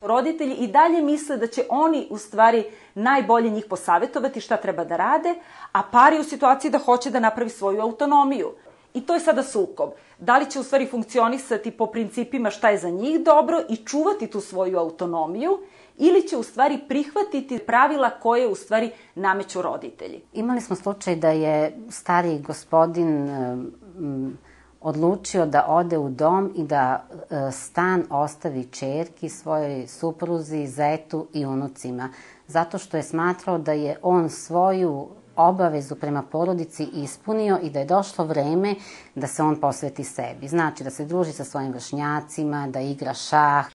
Roditelji i dalje misle da će oni u stvari najbolje njih posavetovati šta treba da rade, a par je u situaciji da hoće da napravi svoju autonomiju. I to je sada sukob. Da li će u stvari funkcionisati po principima šta je za njih dobro i čuvati tu svoju autonomiju, ili će u stvari prihvatiti pravila koje u stvari nameću roditelji. Imali smo slučaj da je stariji gospodin odlučio da ode u dom i da stan ostavi ćerki, svojoj supruzi, zetu i unucima, zato što je smatrao da je on svoju obavezu prema porodici ispunio i da je došlo vreme da se on posveti sebi. Znači da se druži sa svojim vršnjacima, da igra šah,